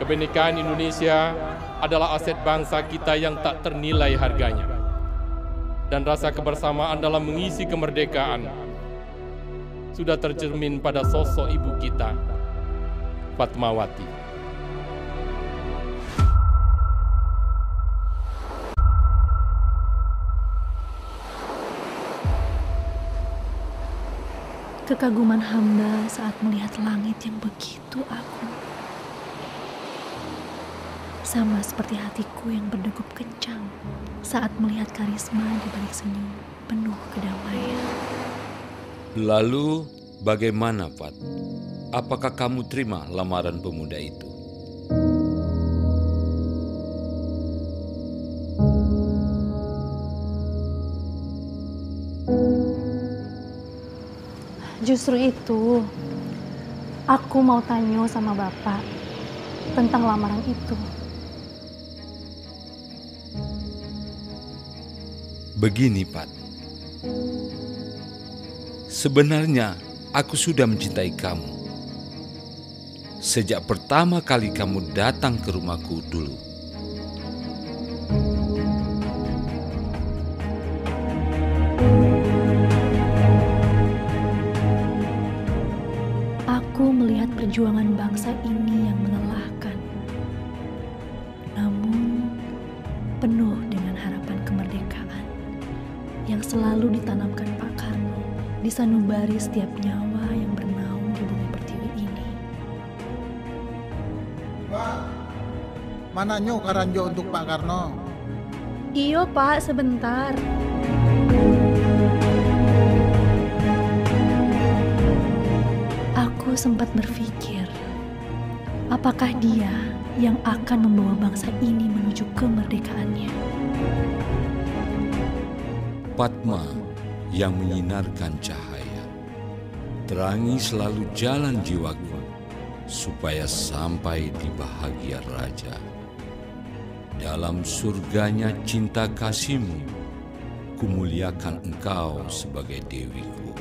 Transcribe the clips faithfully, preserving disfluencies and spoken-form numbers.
Kebinekaan Indonesia adalah aset bangsa kita yang tak ternilai harganya. Dan rasa kebersamaan dalam mengisi kemerdekaan sudah tercermin pada sosok ibu kita, Fatmawati. Kekaguman hamba saat melihat langit yang begitu agung. Sama seperti hatiku yang berdegup kencang saat melihat karisma di balik senyum penuh kedamaian. Lalu bagaimana, Fat? Apakah kamu terima lamaran pemuda itu? Justru itu, aku mau tanya sama Bapak tentang lamaran itu. Begini, Pat. Sebenarnya aku sudah mencintai kamu. Sejak pertama kali kamu datang ke rumahku dulu. Aku melihat perjuangan bangsa ini yang melelahkan, namun penuh dengan harapan kemerdekaan yang selalu ditanamkan Pak Karno di sanubari setiap nyawa yang bernaung di bumi pertiwi ini. Pak, mana nyo karanjo untuk Pak Karno? Iyo Pak, sebentar. Aku sempat berpikir, apakah dia yang akan membawa bangsa ini menuju kemerdekaannya? Padma yang menyinarkan cahaya, terangi selalu jalan jiwaku, supaya sampai di bahagia raja. Dalam surganya cinta kasihmu, kumuliakan engkau sebagai dewiku.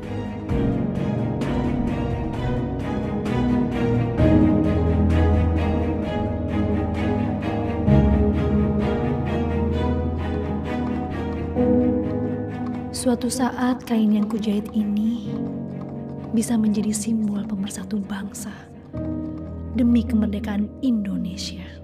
Suatu saat kain yang kujahit ini bisa menjadi simbol pemersatu bangsa demi kemerdekaan Indonesia.